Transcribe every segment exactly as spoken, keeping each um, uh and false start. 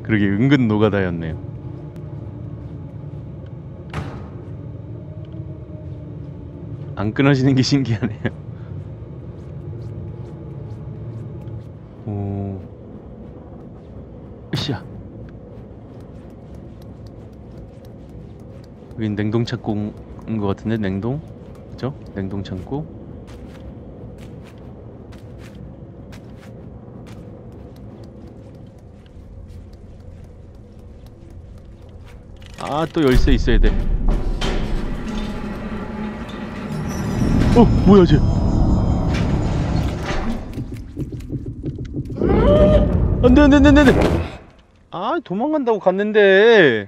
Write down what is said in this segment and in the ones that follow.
그러게 은근 노가다였네요. 안 끊어지는 게 신기하네요. 오, 으쌰. 여긴 냉동 창고인 것 같은데, 냉동? 그죠? 냉동 창고. 아, 또 열쇠 있어야 돼. 어, 뭐야 쟤? 안돼 안돼 안돼 안돼. 아, 도망간다고 갔는데.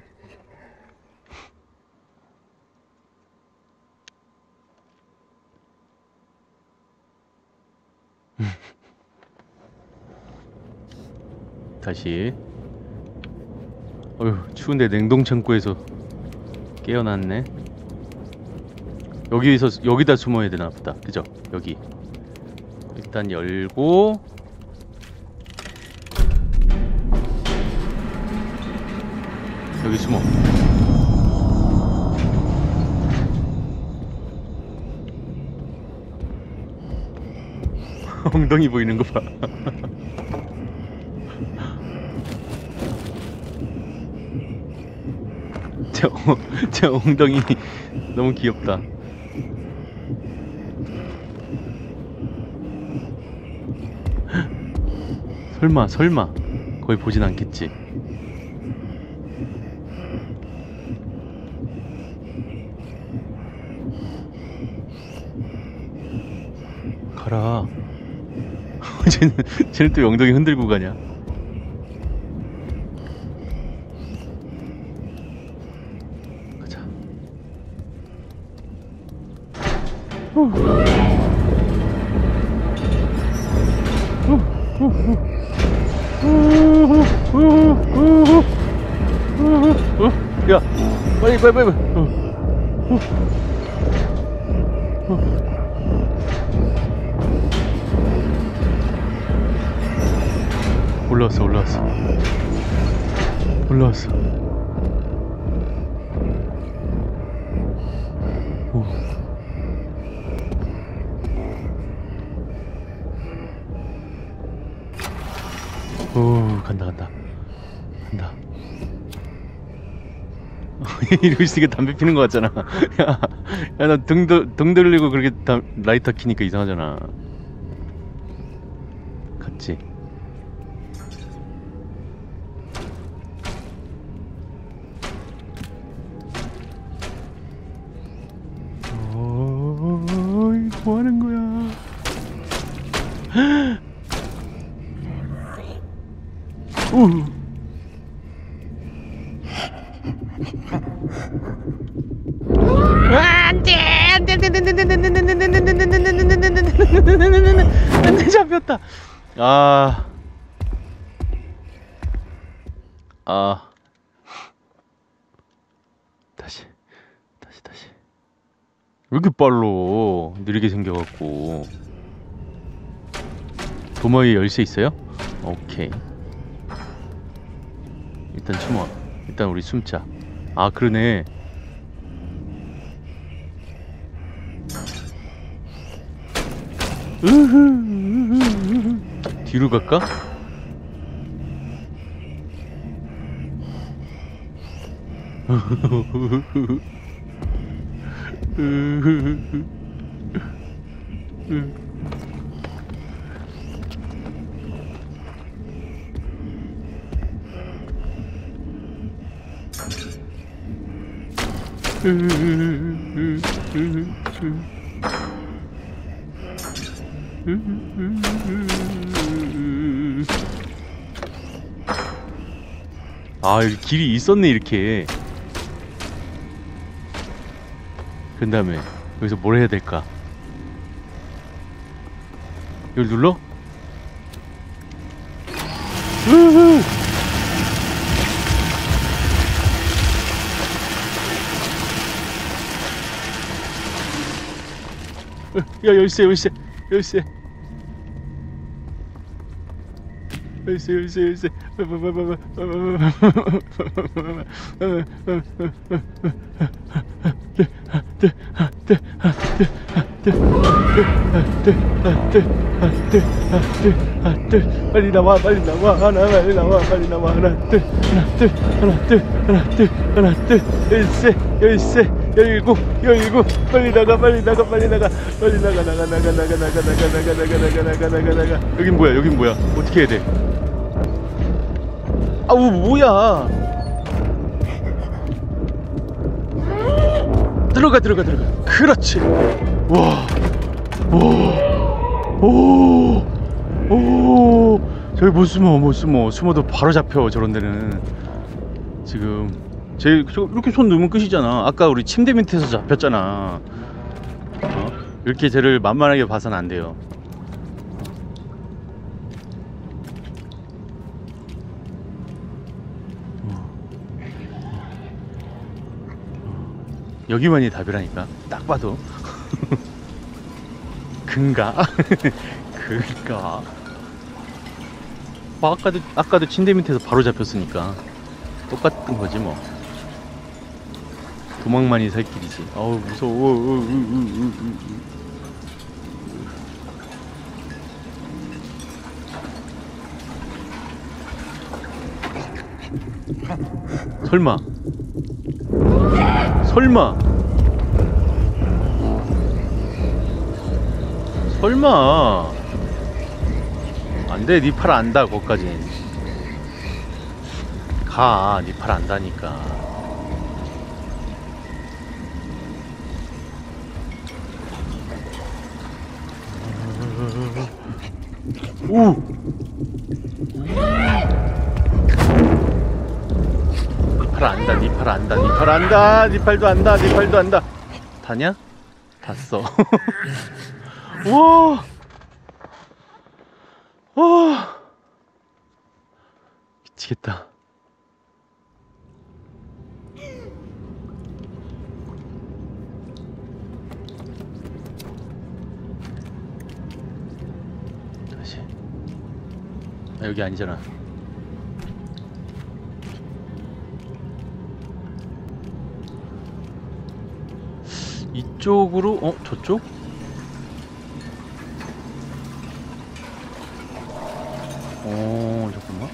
다시. 어휴, 추운데 냉동 창고에서 깨어났네. 여기서 여기다 숨어야 되나 보다. 그죠? 여기. 일단 열고. 여기 숨어. 엉덩이 보이는 거 봐. 저, 저 엉덩이 너무 귀엽다. 설마 설마 거의 보진 않겠지. 가라. 쟤는, 쟤는 또 엉덩이 흔들고 가냐. 가자. 후. 후, 후, 후. 후, 후, 후, 후. 후, 후. 야, 빨리 빨리 빨리. 후. 후. 후. 올라왔어 올라왔어 올라왔어. 오. 오, 간다 간다 간다. 이러고 있으니까 담배 피는 거 같잖아. 야, 야, 나 등, 등 들리고 그렇게 다, 라이터 키니까 이상하잖아. 같지? 어이, 뭐 하는 거야? 우. 안돼 안돼 안돼 안돼 안돼 안돼 안돼 안돼 안돼 잡혔다. 아, 아, 다시 다시 다시. 왜 이렇게 빨로 느리게 생겨갖고. 도마위에 열쇠 있어요? 오케이. 일단 숨어. 일단 우리 숨자. 아, 그러네. 으흐, 으흐, 으흐. 뒤로 갈까? 아, 여기 길이 있었네. 이렇게. 그 다음에 여기서 뭘 해야 될까? 이걸 눌러? 으흐! 야, 열쇠 열쇠 열쇠. 열쇠 열쇠 열쇠. 빨리 나와 빨리 나와 하나 빨리 나와 빨리 나와 하나 둘 하나 둘 하나 둘 하나 둘 하나 둘 열쇠 열쇠 열고 열고 빨리 나가 빨리 나가 빨리 나가 빨리 나가 나가 나가 나가 나가 나가 나가 나가 나가 나가 나가 나가. 여긴 뭐야 여긴 뭐야 어떻게 해야 돼? 아우 뭐야? 들어가 들어가 들어가. 그렇지. 와. 오. 오. 오. 저기 못 숨어 못 숨어. 숨어도 바로 잡혀 저런 데는. 지금 제 이렇게 손 넣으면 끝이잖아. 아까 우리 침대 밑에서 잡혔잖아. 어? 이렇게 쟤를 만만하게 봐서는 안 돼요. 여기만이 답이라니까 딱 봐도. 근가? 그니까 뭐 아까도 아까도 침대 밑에서 바로 잡혔으니까 똑같은 거지 뭐. 도망만이 살 길이지. 어우 무서워. 우, 우, 우, 우, 우, 우. 설마 설마 설마 안돼. 니 팔 안다. 거기까진 가. 니 팔 안다니까. 오. 니 팔 안다. 니 팔 안다. 니 팔 안다. 니 팔도 안다. 니 팔도 안다. 다냐? 닿았어. 와. 와. 미치겠다. 다시. 아, 여기 아니잖아. 이쪽으로. 어? 저쪽? 어, 잠깐만.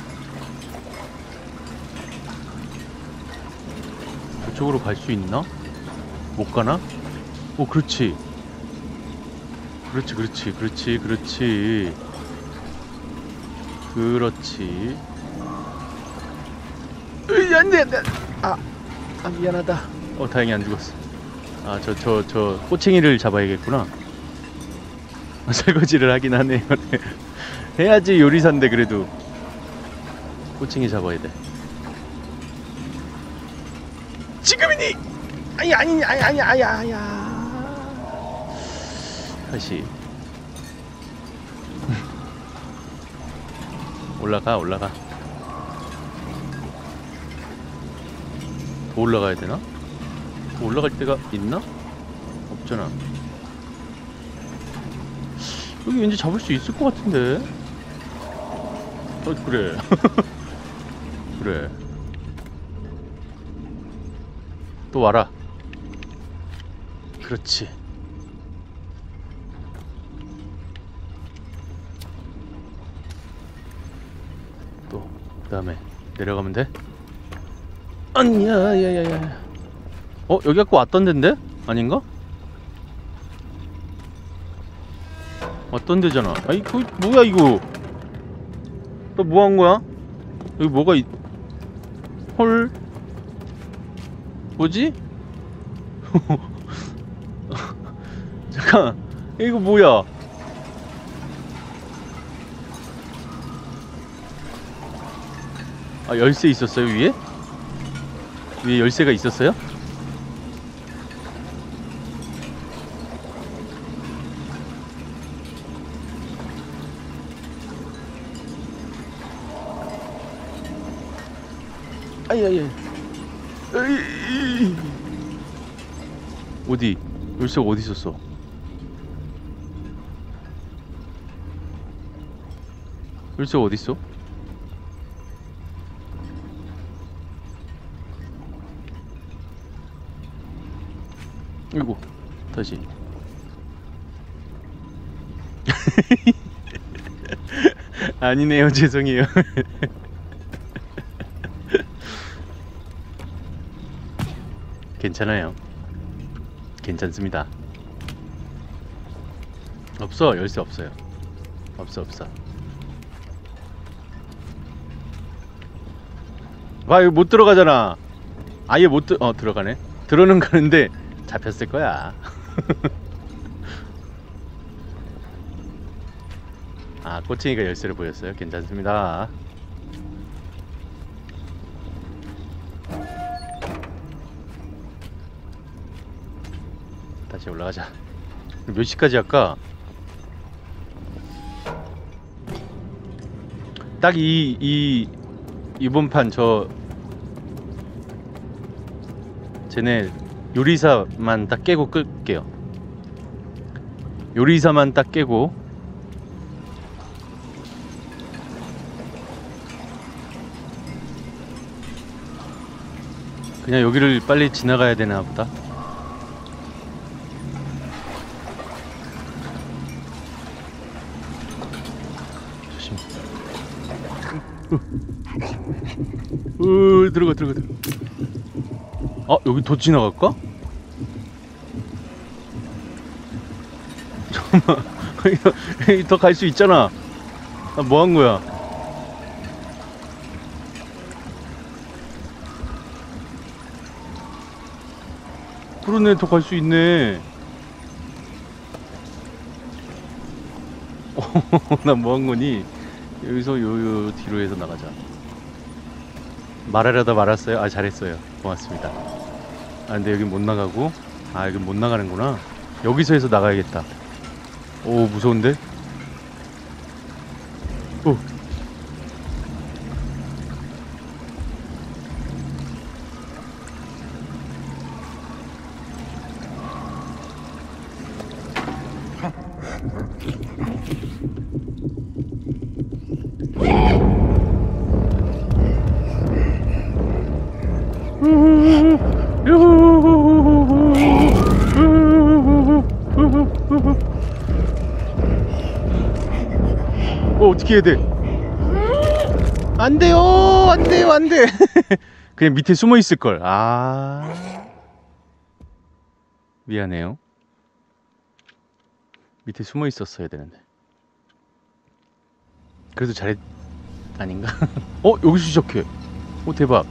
저쪽으로 갈 수 있나? 못 가나? 오, 그렇지. 그렇지, 그렇지, 그렇지, 그렇지. 그렇지. 으이, 안 돼, 안 돼. 아, 아, 미안하다. 어, 다행히 안 죽었어. 아, 저, 저, 저, 꼬챙이를 잡아야겠구나. 아, 설거지를 하긴 하네요. 해야지 요리사인데 그래도 꼬챙이 잡아야 돼. 지금이니! 아니 아니 아니 아니 아니 아니. 다시 올라가 올라가. 더 올라가야 되나? 더 올라갈 데가 있나? 없잖아. 여기 왠지 잡을 수 있을 것 같은데. 어, 그래. 그래. 또 와라. 그렇지. 또 그 다음에 내려가면 돼? 아니야 야야야. 어? 여기 아까 왔던 데인데? 아닌가? 왔던 데잖아. 아이 그 뭐야 이거. 너 뭐 한 거야? 여기 뭐가 있... 헐? 뭐지? 잠깐, 이거 뭐야? 아, 열쇠 있었어요 위에? 위에 열쇠가 있었어요? 아야야. 어디? 열쇠가 어디 있었어? 열쇠가 어딨어? 이거 다시. 아니네요. 죄송해요. 괜찮아요. 괜찮습니다. 없어. 열쇠 없어요. 없어 없어. 아 이거 못 들어가잖아. 아예 못 들.. 어 들어가네. 들어는 가는데 잡혔을 거야. 아 꼬챙이가 열쇠를 보였어요. 괜찮습니다. 다시 올라가자. 몇 시까지 할까? 딱 이 이 이번 판 저 쟤네 요리사만 딱 깨고 끌게요. 요리사만 딱 깨고. 그냥 여기를 빨리 지나가야 되나 보다. 조심. 어, 어, 들어가 들어가 들어가. 아 여기 더 지나갈까? 잠깐만. 더 갈 수 있잖아. 아, 뭐 한 거야? 그러네. 더 갈 수 있네. 나 뭐 한 거니? 여기서 요요 뒤로 해서 나가자. 말하려다 말았어요? 아 잘했어요. 고맙습니다. 아 근데 여긴 못 나가고. 아 여긴 못 나가는구나. 여기서 해서 나가야겠다. 오 무서운데? 오. 어 어떻게 해야 돼? 안 돼요, 안 돼요, 안 돼. 그냥 밑에 숨어 있을 걸. 아 미안해요. 밑에 숨어 있었어야 되는데. 그래도 잘했 아닌가? 어 여기서 시작해. 오 대박.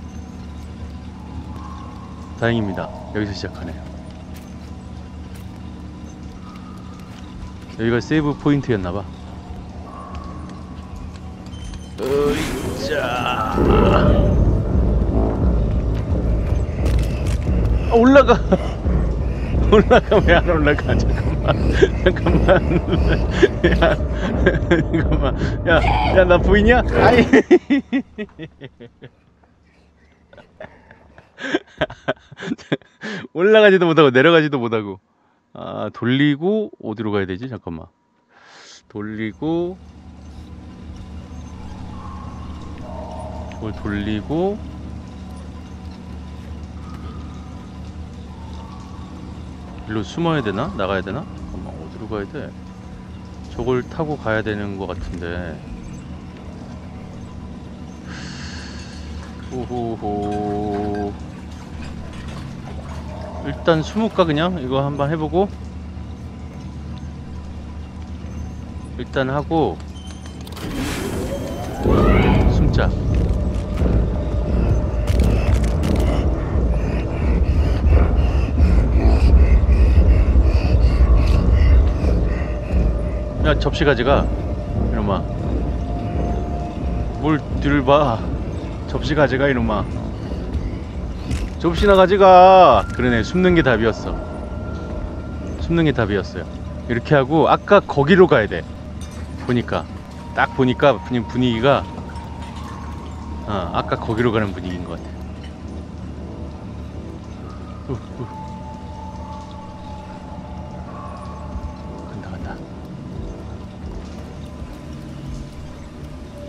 다행입니다. 여기서 시작하네요. 여기가 세이브 포인트였나봐. 으이자. 아, 올라가. 올라가. 왜 안 올라가? 잠깐만. 잠깐만. 야, 잠깐만. 야, 야, 나 보이냐? 아이. 올라가지도 못하고 내려가지도 못하고. 아 돌리고 어디로 가야 되지? 잠깐만. 돌리고 저걸 돌리고 일로 숨어야 되나? 나가야 되나? 잠깐만 어디로 가야 돼? 저걸 타고 가야 되는 것 같은데. 호호호. 일단 숨을까 그냥? 이거 한번 해보고 일단 하고 숨자. 야 접시 가져가. 이놈아 뭘 뒤를 봐. 접시 가져가 이놈아. 접시나 가져가. 그러네. 숨는 게 답이었어. 숨는 게 답이었어요. 이렇게 하고 아까 거기로 가야 돼. 보니까 딱 보니까 그냥 분위기가 어, 아까 거기로 가는 분위기인 것 같아. 우, 우. 간다 간다.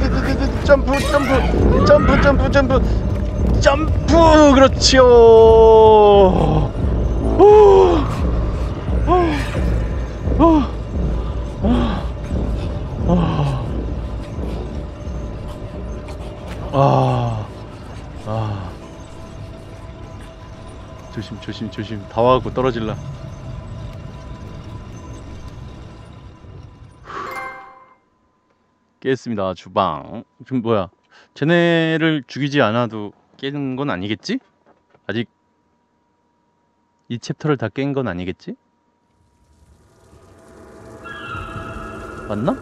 점프 점프 점프 점프 점프 점프. 그렇지요. 오, 오, 오, 오, 아, 아, 조심 조심 조심. 다 와갖고 떨어질라. 깼습니다. 주방. 지금 뭐야? 쟤네를 죽이지 않아도 깨는 건 아니겠지? 아직 이 챕터를 다 깬 건 아니겠지? 맞나?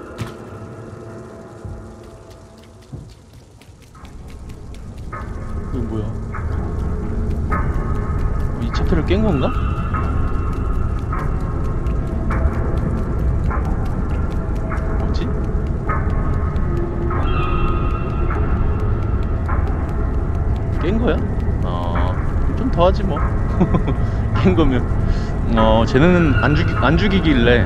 이거 뭐야? 이 챕터를 깬 건가? 뭐지? 깬 거야? 어, 좀 더 하지 뭐. 깬 거면. 어, 쟤는 안 죽이, 안 죽이길래.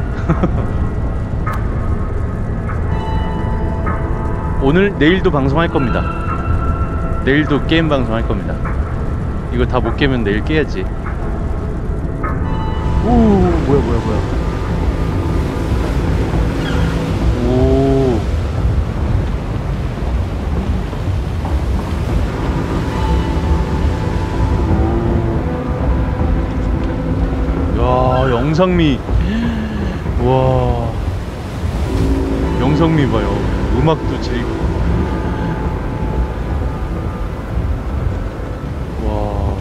오늘, 내일도 방송할 겁니다. 내일도 게임 방송할 겁니다. 이거 다 못 깨면 내일 깨야지. 오, 뭐야, 뭐야, 뭐야. 오. 야, 영상미. 와. 영상미 봐요. 음악도 즐기고. 와.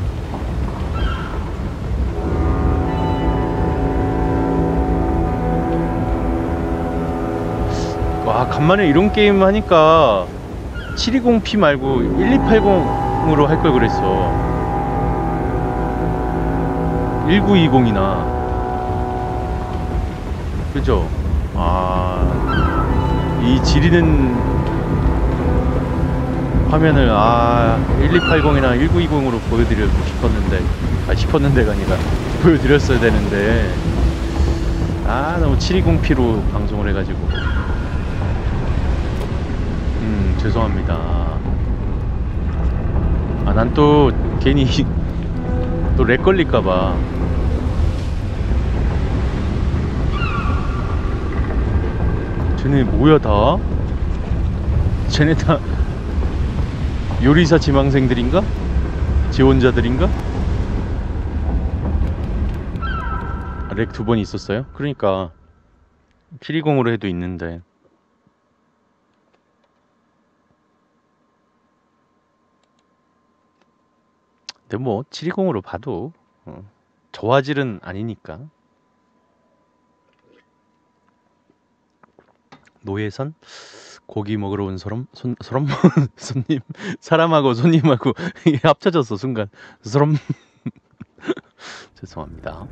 와, 간만에 이런 게임 하니까 칠백이십 피 말고 일이팔공으로 할 걸 그랬어. 천구백이십이나. 그죠? 아, 이 지리는 화면을 아 일이팔공이나 천구백이십으로 보여드리고 싶었는데, 아 싶었는데가 아니라 보여드렸어야 되는데, 아 너무 칠백이십 피로 방송을 해가지고 음 죄송합니다. 아 난 또 괜히 또 렉 걸릴까봐. 쟤네 뭐야 다? 쟤네 다 요리사 지망생들인가? 지원자들인가? 아, 렉 두 번 있었어요? 그러니까 칠백이십으로 해도 있는데. 근데 뭐 칠백이십으로 봐도 어, 저화질은 아니니까. 노예선? 고기 먹으러 온 사람? 손, 사람? 손님? 사람하고 손님하고 이게 합쳐졌어 순간. 사람? 죄송합니다.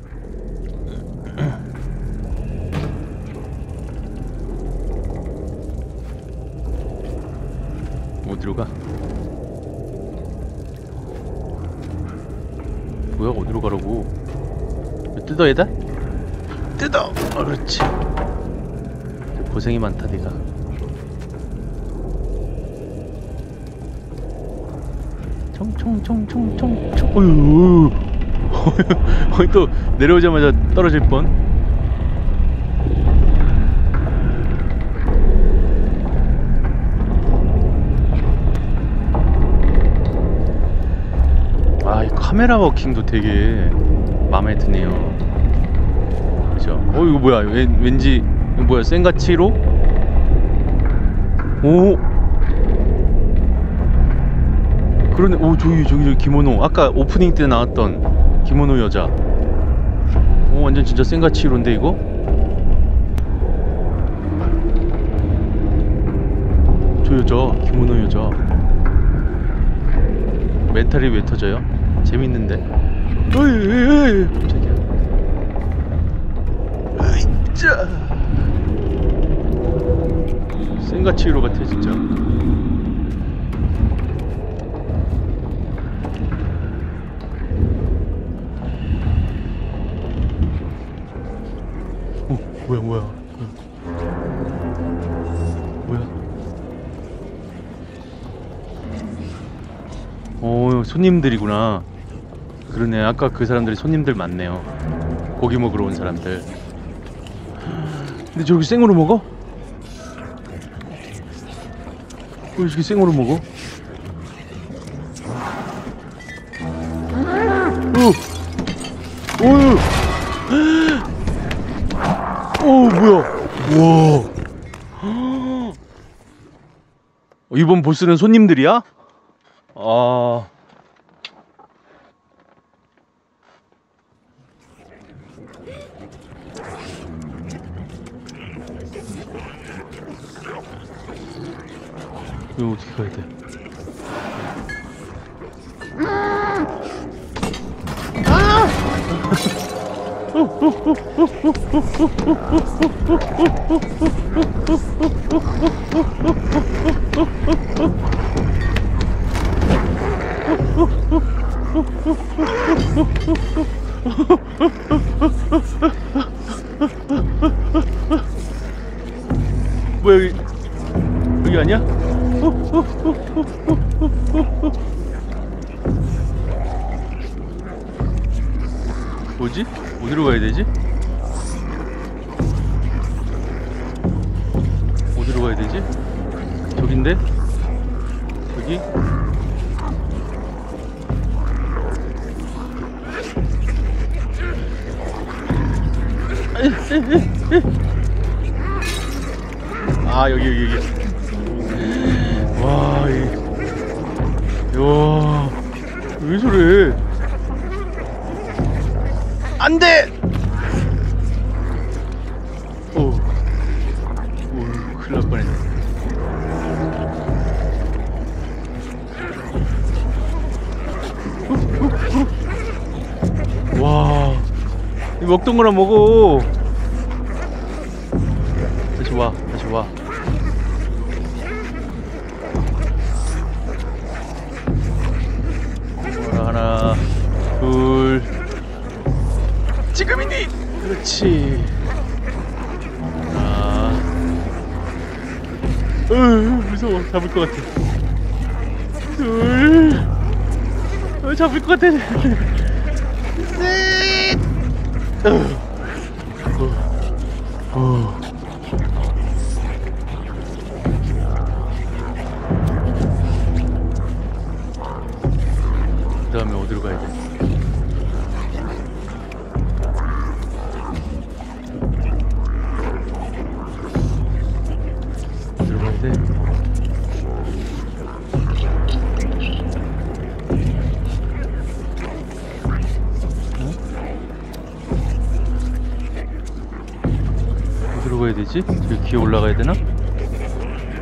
어디로 가? 뭐야 어디로 가라고? 뜯어 얘다? 뜯어! 어, 그렇지. 고생이 많다 네가. 총총총총총총. 어휴. 어이 또 내려오자마자 떨어질 뻔. 아, 이 카메라 워킹도 되게 마음에 드네요. 그죠? 어 이거 뭐야? 왠, 왠지 이거 뭐야? 센가치로? 오. 그러네. 오 저기 저기 저기 기모노. 아까 오프닝 때 나왔던 기모노 여자. 오 완전 진짜 센가치로인데 이거? 저 여자 기모노 여자. 멘탈이 왜 터져요? 재밌는데. 어이 어이 어이 깜짝이야. 으이짜. 센가치로 같아 진짜. 어 뭐야 뭐야 뭐야. 어 손님들이구나. 그러네. 아까 그 사람들이 손님들 많네요. 고기 먹으러 온 사람들. 근데 저기 생으로 먹어? 왜 저기 생으로 먹어? 오! 오! 오 뭐야? 우와! 이번 보스는 손님들이야? 아... 이거 어떻게 가야 돼? 뭐야 여기 여기 아니야? 뭐지? 어디로 가야 되지? 어디로 가야 되지? 저긴데? 여기? 아 여기 여기 여기. 와, 이, 야, 왜 저래? 안 돼! 오, 오, 큰일 날 뻔했네. 와, 이 먹던 거나 먹어. 다시 와, 다시 와. 하나, 둘, 지금이니! 그렇지. 하나, 으, 무서워. 잡을 것 같아. 둘, 어, 잡을 것 같아. 셋, 어, 어. 그 다음에 어디로 가야 돼? 어디로 가야 돼? 어? 어디로 가야 되지? 저기 기어 올라가야 되나?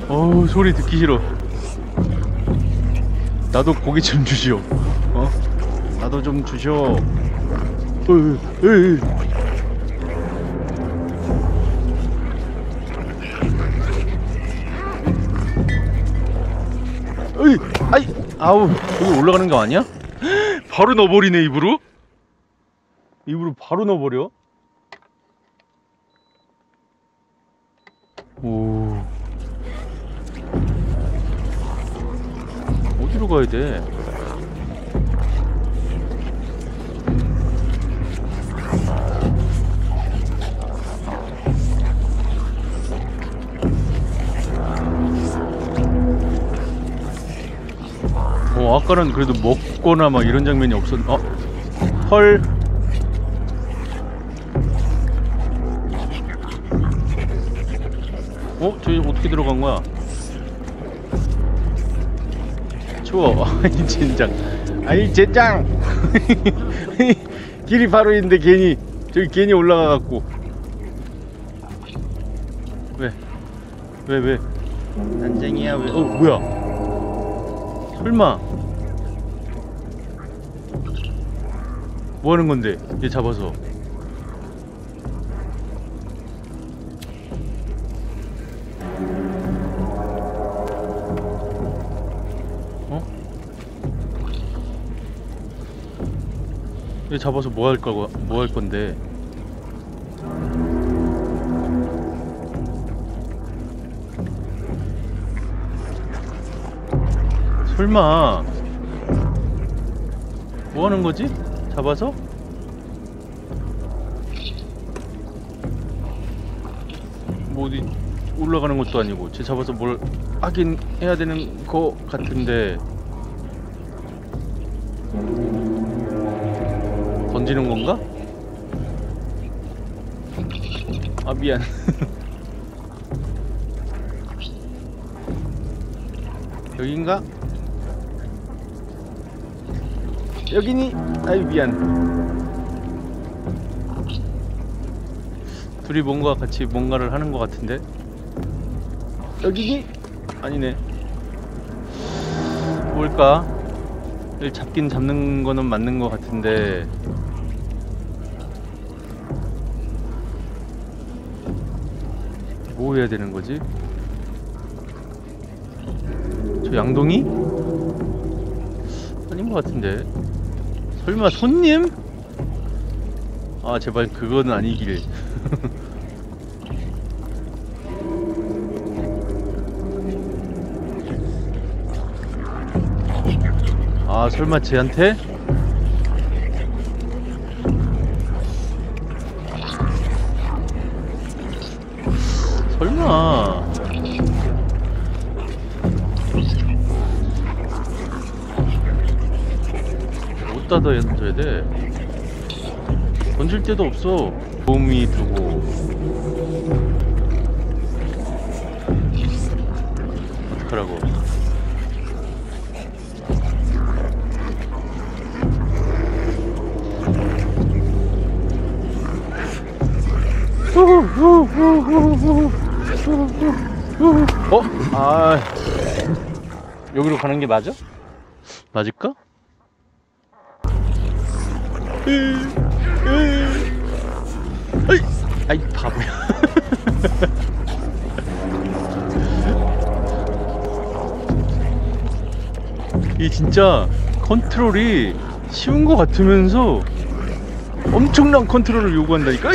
어우, 소리 듣기 싫어. 나도 고기 좀 주시오. 어? 나도 좀 주시오. 으, 으, 으이, 아이, 아우, 여기 올라가는 거 아니야? 바로 넣어버리네, 입으로? 입으로 바로 넣어버려? 오. 어디로 가야 돼? 어, 아까는 그래도 먹거나 막 이런 장면이 없었, 어? 헐. 어? 저기 어떻게 들어간 거야? 추워. 아니 젠장. 아니 젠장. 길이 바로 있는데 괜히 저기 괜히 올라가갖고. 왜? 왜 왜? 난쟁이야 왜? 어 뭐야? 설마 뭐 하는 건데? 얘 잡아서. 얘 잡아서 뭐 할 거고, 뭐 할 건데? 설마 뭐 하는 거지? 잡아서? 뭐 어디 올라가는 것도 아니고, 쟤 잡아서 뭘 하긴 해야 되는 거 같은데. 던지는 건가? 아 미안. 여긴가? 여기니? 아이 미안. 둘이 뭔가 같이 뭔가를 하는 것 같은데? 여기니? 아니네. 뭘까? 얘를 잡긴 잡는 거는 맞는 것 같은데. 뭐 해야 되는 거지? 저 양동이? 아닌 것 같은데. 설마 손님? 아 제발 그거는 아니길. 아 설마 쟤한테? 설마. 어디다 던져야 돼? 던질 데도 없어. 도움이 두고. 어떡하라고. 어? 아 여기로 가는 게 맞아? 맞을까? 아이, 아이 바보야. 이게 진짜 컨트롤이 쉬운 것 같으면서 엄청난 컨트롤을 요구한다니까.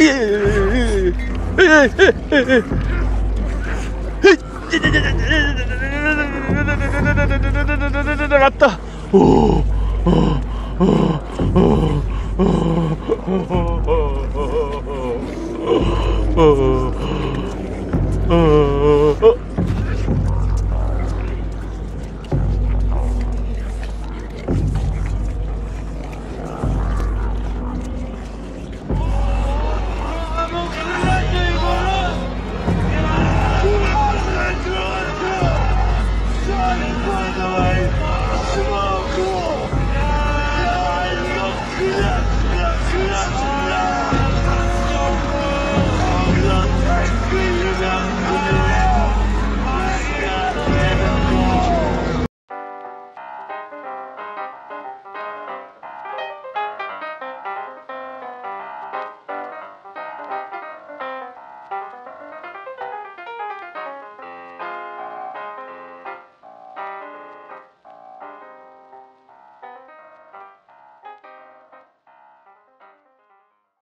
왔다. 오, 오, 오, 오, 오.